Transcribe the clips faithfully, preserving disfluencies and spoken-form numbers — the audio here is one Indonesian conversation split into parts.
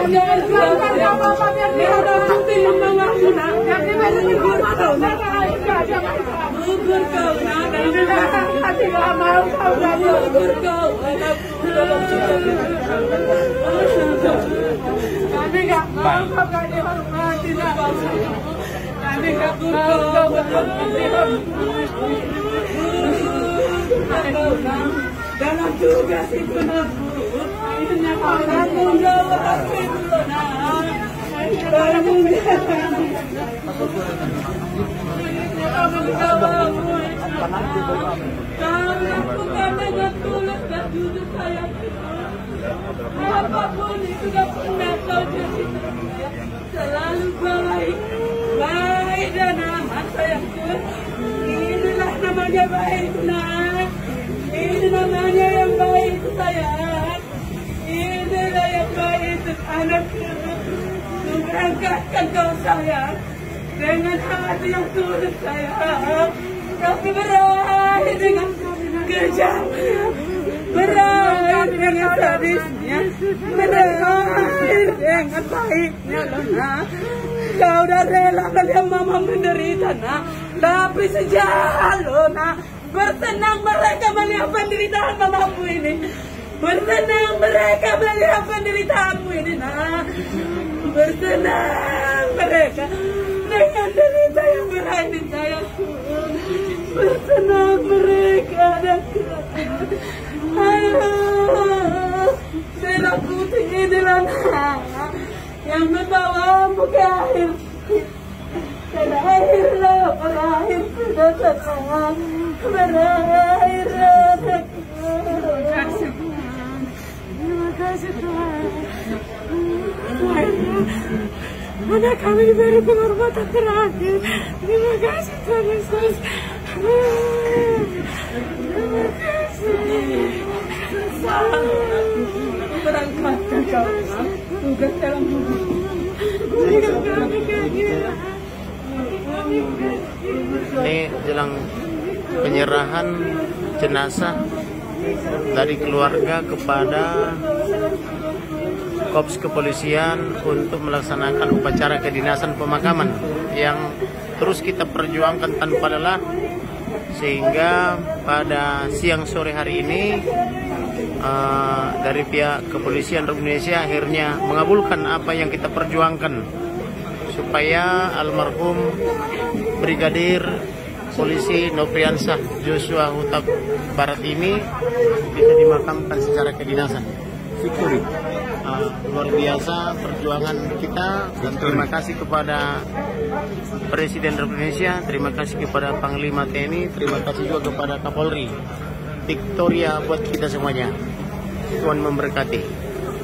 dalam tugas itu nabut, akhirnya tanggung jawab itu nah, tanggung jawab. Karena bukan dengan tulus dan jujur saya apapun itu gak pernah kau jadi selalu baik, baik dan aman sayangku. Inilah namanya baik nak. Ini namanya yang baik sayang. Inilah yang baik anakku. Berangkatkan kau sayang dengan hati yang tulus sayang. Tapi berakhir dengan kejam, berakhir dengan sadisnya, berakhir dengan baiknya nak. Kau dah rela melihat mama menderita nak. Tapi sejak lo nak bersenang mereka melihat penderitaan mamamu ini. Bersenang mereka melihat penderitaanmu ini nak. Bersenang mereka dengan derita yang berani sayangku. Bersenang mereka dan kerajaan. Ayo, Bella Putih inilah nak yang membawamu ke akhir. Berakhirlah, berakhir sudah tenang. Berakhir anakku. Terima kasih Tuhan. Anak kami diberi penghormatan terakhir. Terima kasih Tuhan Yesus. Terima kasih. Berangkatkan kau tugas dalam hidup. Berikan kami kegiatan. Ini jelang penyerahan jenazah dari keluarga kepada Korps Kepolisian untuk melaksanakan upacara kedinasan pemakaman yang terus kita perjuangkan tanpa lelah, sehingga pada siang sore hari ini uh, dari pihak Kepolisian Republik Indonesia akhirnya mengabulkan apa yang kita perjuangkan, supaya almarhum Brigadir Polisi Nopriansah Joshua Huta Barat ini bisa dimakamkan secara kedinasan. Syukuri. Uh, luar biasa perjuangan kita, dan terima kasih kepada Presiden Republik Indonesia, terima kasih kepada Panglima T N I, terima kasih juga kepada Kapolri. Victoria buat kita semuanya. Tuhan memberkati.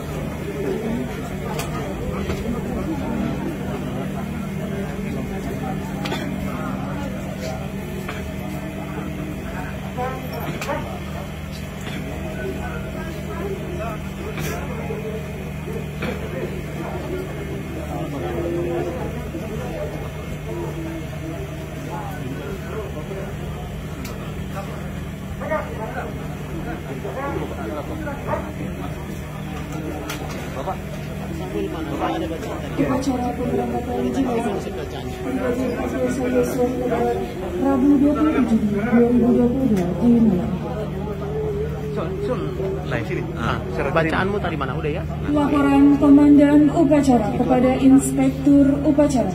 Upacara pemberangkatan jenazah Brigadir Joshua Huta Barat Rabu dua puluh tujuh Juli dua ribu dua puluh dua di Malang. Bacaanmu tadi mana udah ya? Laporan Komandan Upacara kepada Inspektur Upacara.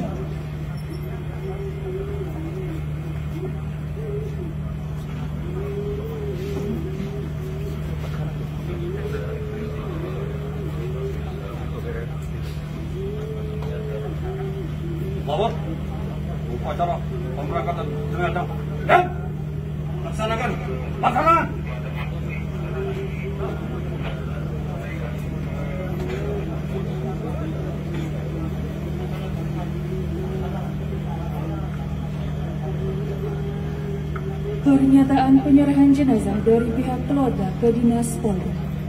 Bahwa upacara pemberangkatan jenazah dan laksanakan laksanakan. Pernyataan penyerahan jenazah dari pihak keluarga ke Dinas Polri.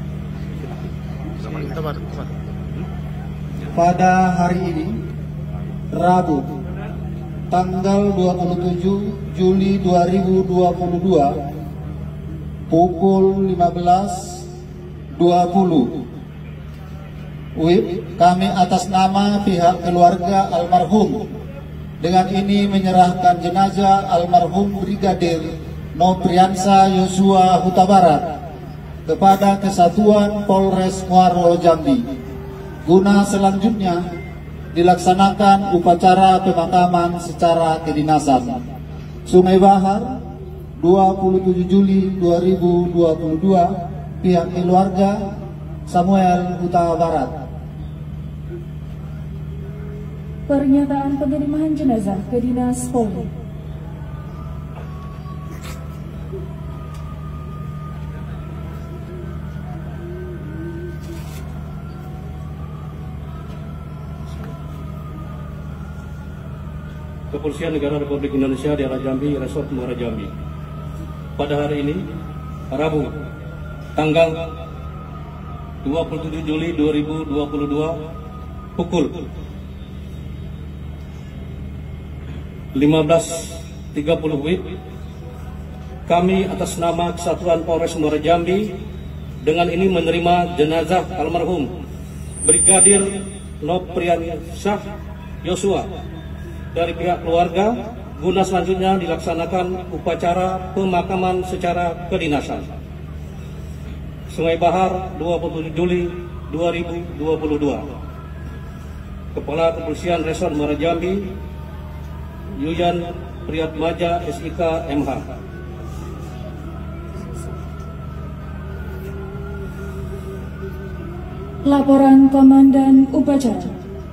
Pada hari ini, Rabu, tanggal dua puluh tujuh Juli dua ribu dua puluh dua, pukul lima belas dua puluh, W I P, kami atas nama pihak keluarga almarhum dengan ini menyerahkan jenazah almarhum Brigadir Nopriansa Yosua Huta Barat kepada Kesatuan Polres Muaro Jambi guna selanjutnya dilaksanakan upacara pemakaman secara kedinasan. Sungai Bahar, dua puluh tujuh Juli dua ribu dua puluh dua, pihak keluarga Samuel Huta Barat. Pernyataan penerimaan jenazah ke Dinas Polri. Kepolisian Negara Republik Indonesia Daerah Jambi, Resort Muara Jambi. Pada hari ini, Rabu, tanggal dua puluh tujuh Juli dua ribu dua puluh dua, pukul lima belas tiga puluh W I B, kami atas nama Kesatuan Polres Muara Jambi dengan ini menerima jenazah almarhum Brigadir Nopriansyah Yosua dari pihak keluarga guna selanjutnya dilaksanakan upacara pemakaman secara kedinasan. Sungai Bahar, dua puluh tujuh Juli dua ribu dua puluh dua. Kepala Kepolisian Resort Muara Jambi, Yuyan Priyatmaja S I K M H. Laporan Komandan Upacara.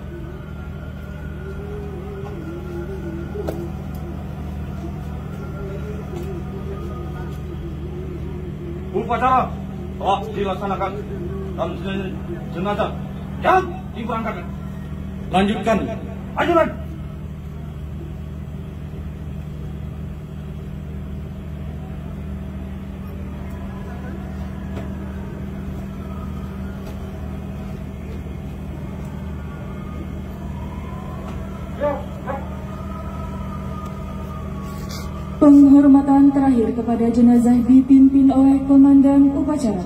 Upacara telah dilaksanakan dan jenazah yang diberangkatkan. Lanjutkan. Lanjutkan. Penghormatan terakhir kepada jenazah dipimpin oleh Komandan Upacara.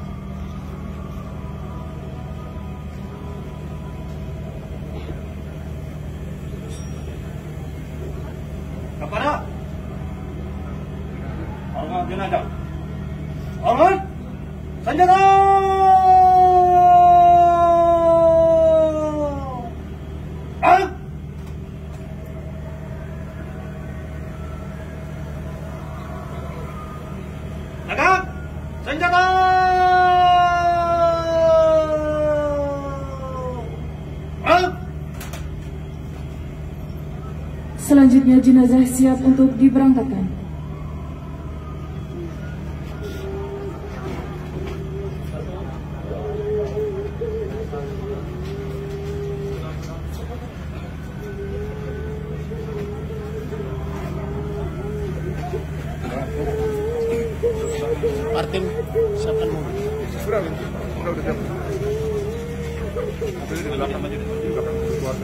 Kepada hormat jenazah, hormat senjata. Tegak, senjata. Selanjutnya jenazah siap untuk diberangkatkan. Martin, siapa mau? Sudah, sudah, udah siap. Di belakang aja, di belakang keluarga.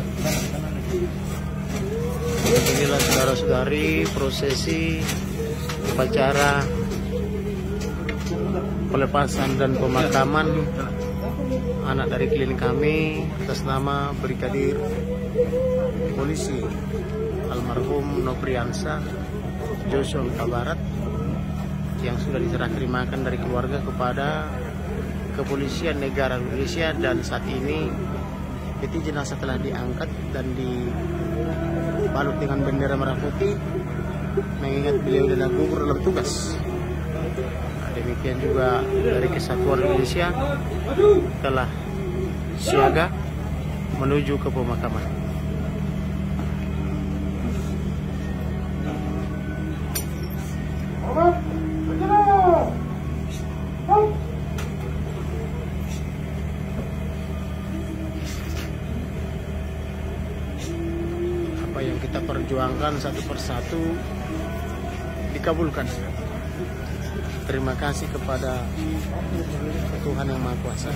Inilah saudara-saudari prosesi upacara pelepasan dan pemakaman anak dari klien kami atas nama Brigadir Polisi almarhum Nopriansyah Yosua Huta Barat yang sudah diserah terimakan dari keluarga kepada Kepolisian Negara Indonesia, dan saat ini peti jenazah telah diangkat dan dibalut dengan bendera merah putih mengingat beliau adalah gugur dalam tugas. Nah, demikian juga dari Kesatuan Indonesia telah siaga menuju ke pemakaman. Apa yang kita perjuangkan satu persatu dikabulkan. Terima kasih kepada Tuhan Yang Maha Kuasa.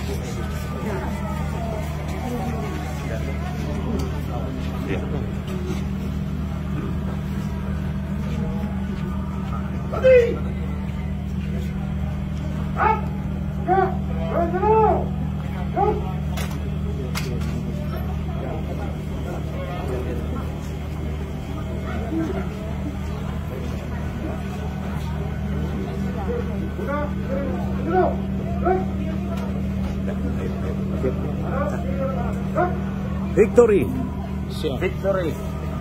Victory. Victory.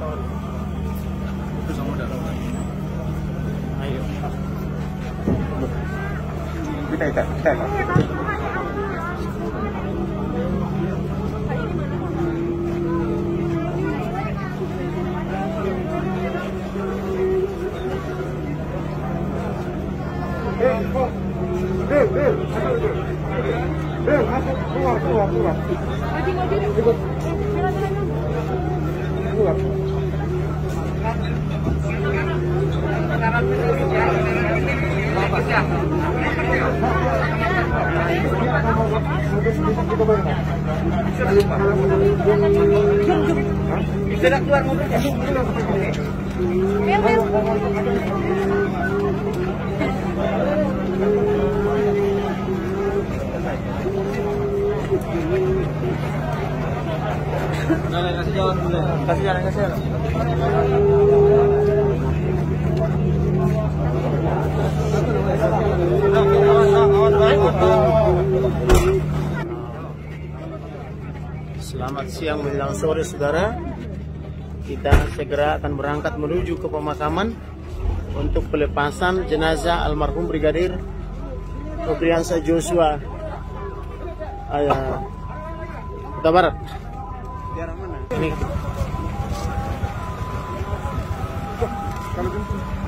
Ayo. Kita kita kita. Bel, bel, bel, masuk keluar, keluar, keluar. Ikut. Keluar. Sudah keluar mobilnya. Nah, kasih jalan dulu. Kasih jalan, kasih jalan. Selamat siang menjelang sore saudara. Kita segera akan berangkat menuju ke pemakaman untuk pelepasan jenazah almarhum Brigadir Nofriansah Joshua uh, Huta Barat. Ini.